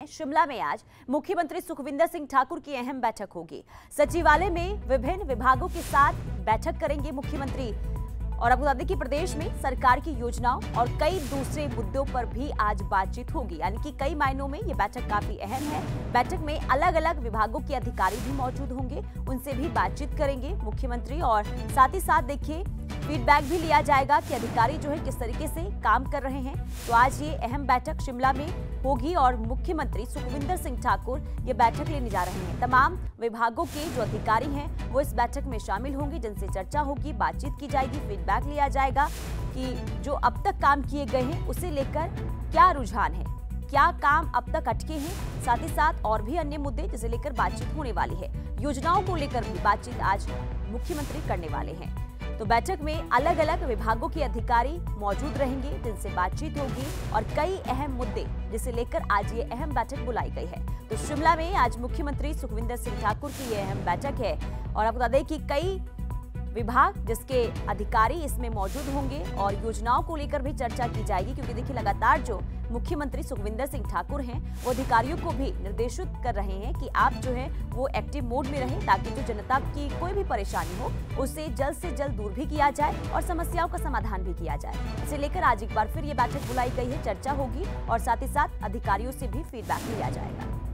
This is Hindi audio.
शिमला में आज मुख्यमंत्री सुखविंदर सिंह ठाकुर की अहम बैठक होगी। सचिवालय में विभिन्न विभागों के साथ बैठक करेंगे मुख्यमंत्री। और आपको बता दें कि प्रदेश में सरकार की योजनाओं और कई दूसरे मुद्दों पर भी आज बातचीत होगी, यानी कि कई मायनों में ये बैठक काफी अहम है। बैठक में अलग अलग विभागों के अधिकारी भी मौजूद होंगे, उनसे भी बातचीत करेंगे मुख्यमंत्री। और साथ ही साथ देखिए फीडबैक भी लिया जाएगा कि अधिकारी जो है किस तरीके से काम कर रहे हैं। तो आज ये अहम बैठक शिमला में होगी और मुख्यमंत्री सुखविंदर सिंह ठाकुर ये बैठक लेने जा रहे हैं। तमाम विभागों के जो अधिकारी हैं वो इस बैठक में शामिल होंगे, जिनसे चर्चा होगी, बातचीत की जाएगी, फीडबैक लिया जाएगा कि जो अब तक काम किए गए हैं उसे लेकर क्या रुझान है, क्या काम अब तक अटके हैं। साथ ही साथ और भी अन्य मुद्दे जिसे लेकर बातचीत होने वाली है। योजनाओं को लेकर भी बातचीत आज मुख्यमंत्री करने वाले हैं। तो बैठक में अलग अलग विभागों के अधिकारी मौजूद रहेंगे, जिनसे बातचीत होगी और कई अहम मुद्दे जिसे लेकर आज ये अहम बैठक बुलाई गई है। तो शिमला में आज मुख्यमंत्री सुखविंदर सिंह ठाकुर की ये अहम बैठक है और आपको बता दें कि कई विभाग जिसके अधिकारी इसमें मौजूद होंगे और योजनाओं को लेकर भी चर्चा की जाएगी, क्योंकि देखिए लगातार जो मुख्यमंत्री सुखविंदर सिंह ठाकुर हैं वो अधिकारियों को भी निर्देशित कर रहे हैं कि आप जो है वो एक्टिव मोड में रहें, ताकि जो जनता की कोई भी परेशानी हो उसे जल्द से जल्द दूर भी किया जाए और समस्याओं का समाधान भी किया जाए। इसे लेकर आज एक बार फिर ये बैठक बुलाई गई है, चर्चा होगी और साथ ही साथ अधिकारियों से भी फीडबैक लिया जाएगा।